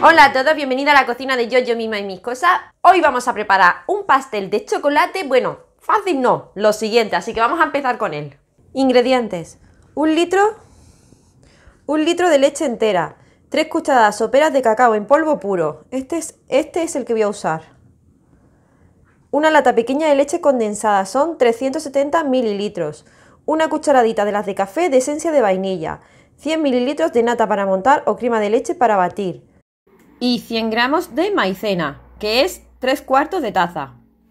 Hola a todos, bienvenidos a la cocina de Yo Misma y mis cosas. Hoy vamos a preparar un pastel de chocolate. Bueno, fácil no, lo siguiente, así que vamos a empezar con él. Ingredientes: un litro de leche entera, 3 cucharadas soperas de cacao en polvo puro. Este es el que voy a usar. Una lata pequeña de leche condensada, son 370 mililitros. Una cucharadita de las de café de esencia de vainilla. 100 mililitros de nata para montar o crema de leche para batir. Y 100 gramos de maicena, que es 3/4 de taza.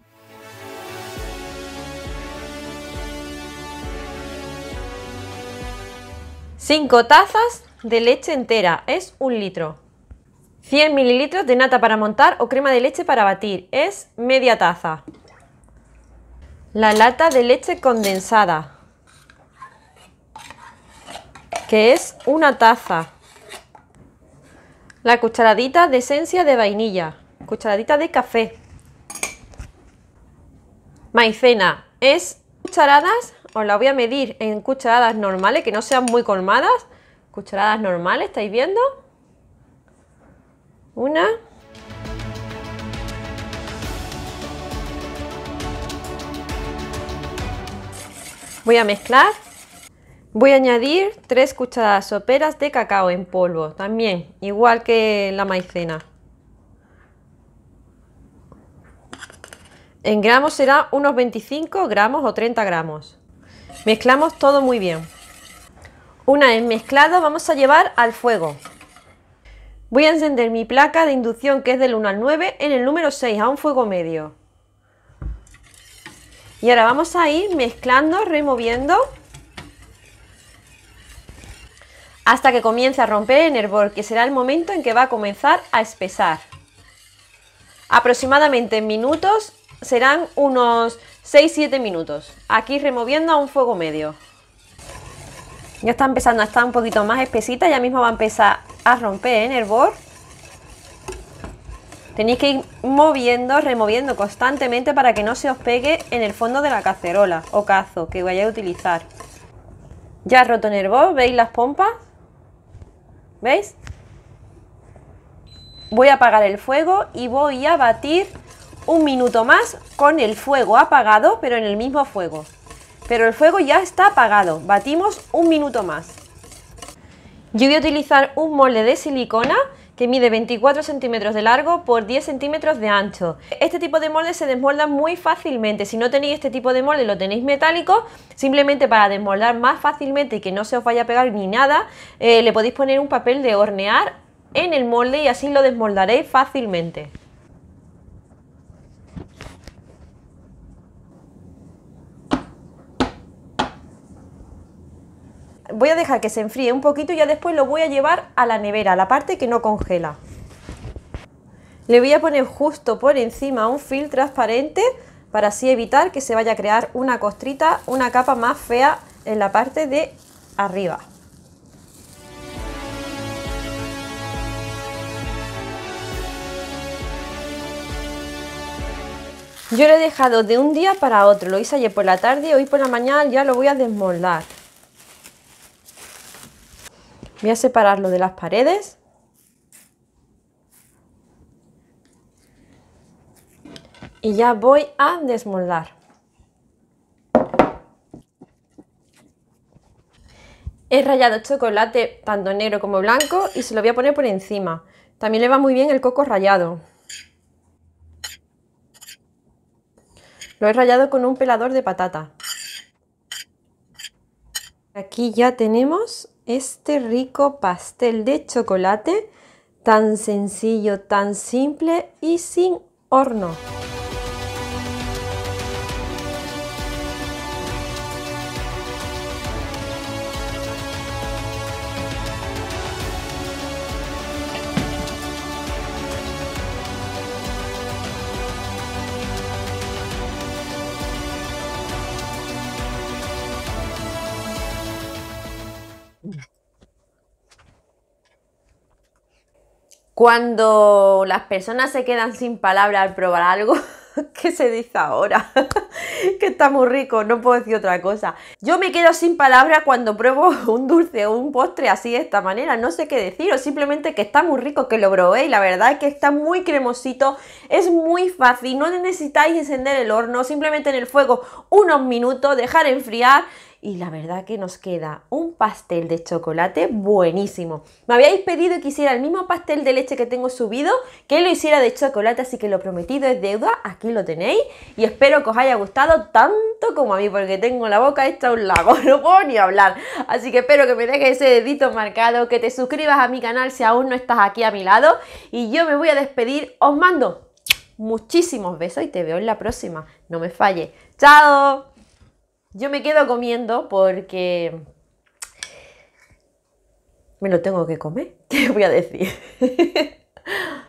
Cinco tazas de leche entera, es 1 litro. 100 mililitros de nata para montar o crema de leche para batir, es media taza. La lata de leche condensada, que es 1 taza. La cucharadita de esencia de vainilla, cucharadita de café. Maicena es cucharadas, os la voy a medir en cucharadas normales, que no sean muy colmadas. Cucharadas normales, ¿estáis viendo? Una. Voy a mezclar. Voy a añadir 3 cucharadas soperas de cacao en polvo, también, igual que la maicena. En gramos será unos 25 gramos o 30 gramos. Mezclamos todo muy bien. Una vez mezclado, vamos a llevar al fuego. Voy a encender mi placa de inducción, que es del 1 al 9, en el número 6, a un fuego medio. Y ahora vamos a ir mezclando, removiendo, hasta que comience a romper en hervor, que será el momento en que va a comenzar a espesar. Aproximadamente en minutos serán unos 6-7 minutos. Aquí removiendo a un fuego medio. Ya está empezando a estar un poquito más espesita, ya mismo va a empezar a romper en hervor. Tenéis que ir moviendo, removiendo constantemente para que no se os pegue en el fondo de la cacerola o cazo que vayáis a utilizar. Ya ha roto en hervor, ¿veis las pompas? ¿Veis? Voy a apagar el fuego y voy a batir 1 minuto más con el fuego apagado, pero en el mismo fuego. Pero el fuego ya está apagado, batimos 1 minuto más. Yo voy a utilizar un molde de silicona que mide 24 centímetros de largo por 10 centímetros de ancho. Este tipo de molde se desmolda muy fácilmente. Si no tenéis este tipo de molde, lo tenéis metálico, simplemente para desmoldar más fácilmente y que no se os vaya a pegar ni nada, le podéis poner un papel de hornear en el molde y así lo desmoldaréis fácilmente. Voy a dejar que se enfríe un poquito y ya después lo voy a llevar a la nevera, a la parte que no congela. Le voy a poner justo por encima un film transparente para así evitar que se vaya a crear una costrita, una capa más fea en la parte de arriba. Yo lo he dejado de un día para otro, lo hice ayer por la tarde, hoy por la mañana ya lo voy a desmoldar. Voy a separarlo de las paredes. Y ya voy a desmoldar. He rallado chocolate tanto negro como blanco y se lo voy a poner por encima. También le va muy bien el coco rallado. Lo he rallado con un pelador de patata. Aquí ya tenemos este rico pastel de chocolate, tan sencillo, tan simple y sin horno. Cuando las personas se quedan sin palabras al probar algo, ¿qué se dice ahora? Que está muy rico, no puedo decir otra cosa. Yo me quedo sin palabras cuando pruebo un dulce o un postre así de esta manera, no sé qué decir, o simplemente que está muy rico, que lo probé y la verdad es que está muy cremosito, es muy fácil, no necesitáis encender el horno, simplemente en el fuego unos minutos, dejar enfriar. Y la verdad que nos queda un pastel de chocolate buenísimo. Me habíais pedido que hiciera el mismo pastel de leche que tengo subido, que lo hiciera de chocolate, así que lo prometido es deuda. Aquí lo tenéis y espero que os haya gustado tanto como a mí, porque tengo la boca hecha un lago, no puedo ni hablar. Así que espero que me dejes ese dedito marcado, que te suscribas a mi canal si aún no estás aquí a mi lado. Y yo me voy a despedir, os mando muchísimos besos y te veo en la próxima. No me falles. ¡Chao! Yo me quedo comiendo porque me lo tengo que comer. ¿Qué voy a decir?